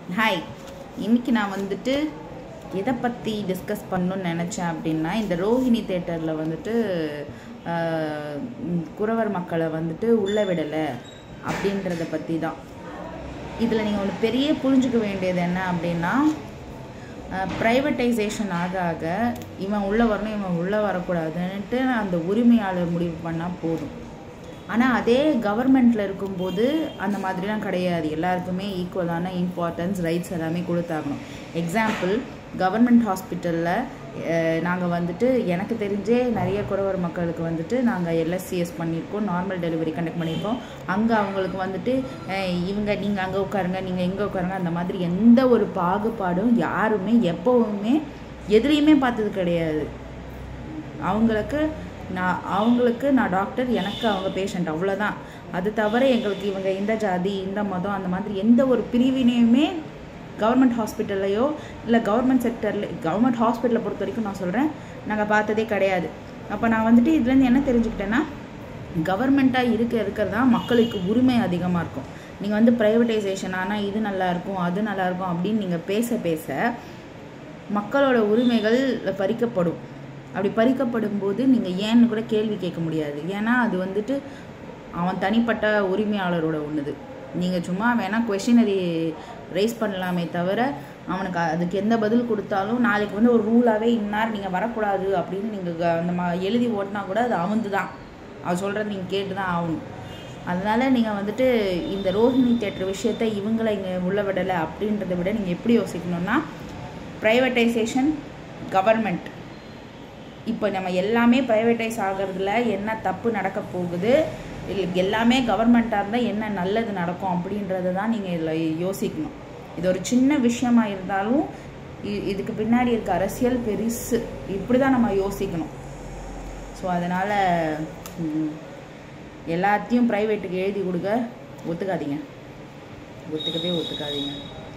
Hi, இன்னைக்கு நான் வந்துட்டு எதை பற்றி டிஸ்கஸ் பண்ணணும்னு நினச்சேன் அப்படின்னா, இந்த ரோஹிணி தேட்டரில் வந்துட்டு குறவர் மக்களை வந்துட்டு உள்ளே விடலை அப்படின்றத பற்றி தான். இதில் நீங்கள் ஒன்று பெரிய புரிஞ்சுக்க வேண்டியது என்ன அப்படின்னா, ப்ரைவேட்டைசேஷன் ஆக ஆக இவன் உள்ளே வரணும் இவன் உள்ளே வரக்கூடாதுன்ட்டு அந்த உரிமையாளர் முடிவு பண்ணால் போதும். ஆனால் அதே கவர்மெண்ட்டில் இருக்கும்போது அந்த மாதிரிலாம் கிடையாது. எல்லாருக்குமே ஈக்குவலான இம்பார்ட்டன்ஸ், ரைட்ஸ் எல்லாமே கொடுத்தாகணும். எக்ஸாம்பிள், கவர்மெண்ட் ஹாஸ்பிட்டலில் நாங்கள் வந்துட்டு எனக்கு தெரிஞ்சே நிறைய குறவர் மக்களுக்கு வந்துட்டு நாங்கள் எல்எஸ்சிஎஸ் பண்ணியிருக்கோம், நார்மல் டெலிவரி கண்டக்ட் பண்ணியிருக்கோம். அங்கே அவங்களுக்கு வந்துட்டு நீங்கள் அங்கே உட்காருங்க, நீங்கள் எங்கே உட்காருங்க, அந்த மாதிரி எந்த ஒரு பாகுபாடும் யாருமே எப்போவுமே எதுலேயுமே பார்த்தது கிடையாது. அவங்களுக்கு நான் டாக்டர், எனக்கு அவங்க பேஷண்ட், அவ்வளோதான். அது தவிர எங்களுக்கு இவங்க இந்த ஜாதி இந்த மதம் அந்த மாதிரி எந்த ஒரு பிரிவினையுமே கவர்மெண்ட் ஹாஸ்பிட்டல்லையோ இல்லை கவர்மெண்ட் செக்டரில், கவர்மெண்ட் ஹாஸ்பிட்டலை பொறுத்த வரைக்கும் நான் சொல்கிறேன், நாங்கள் பார்த்ததே கிடையாது. அப்போ நான் வந்துட்டு இதுலேருந்து என்ன தெரிஞ்சுக்கிட்டேன்னா, கவர்மெண்ட்டாக இருக்கிறதா மக்களுக்கு உரிமை அதிகமாக இருக்கும். நீங்கள் வந்து ப்ரைவேட்டைசேஷன் ஆனால் இது நல்லாயிருக்கும் அது நல்லாயிருக்கும் அப்படின்னு நீங்கள் பேச மக்களோட உரிமைகள் பறிக்கப்படும். அப்படி பறிக்கப்படும் போது நீங்கள் ஏன்னு கூட கேள்வி கேட்க முடியாது. ஏன்னா அது வந்துட்டு அவன் தனிப்பட்ட உரிமையாளரோட ஒன்றுது. நீங்கள் சும்மா வேணால் கொஷினரி ரைஸ் பண்ணலாமே தவிர அவனுக்கு அதுக்கு எந்த பதில் கொடுத்தாலும் நாளைக்கு வந்து ஒரு ரூலாகவே இன்னார் நீங்கள் வரக்கூடாது அப்படின்னு நீங்கள் அந்த எழுதி ஓட்டினா கூட அது அவந்து தான். அவன் சொல்கிறது நீங்கள் கேட்டு தான் ஆகணும். அதனால் நீங்கள் வந்துட்டு இந்த ரோஹிணி தேட்டர் விஷயத்தை இவங்களை இங்கே உள்ள விடலை அப்படின்றத விட நீங்கள் எப்படி யோசிக்கணும்னா, ப்ரைவேட்டைசேஷன், கவர்மெண்ட், இப்போ நம்ம எல்லாமே ப்ரைவேட்டைஸ் ஆகிறதுல என்ன தப்பு நடக்க போகுது, இல்லை எல்லாமே கவர்மெண்ட்டாக இருந்தால் என்ன நல்லது நடக்கும் அப்படின்றத தான் நீங்கள் இதில் யோசிக்கணும். இது ஒரு சின்ன விஷயமா இருந்தாலும் இதுக்கு பின்னாடி இருக்க அரசியல் பெருசு. இப்படி தான் நம்ம யோசிக்கணும். ஸோ அதனால் எல்லாத்தையும் ப்ரைவேட்டுக்கு எழுதி கொடுக்க ஒத்துக்காதீங்க.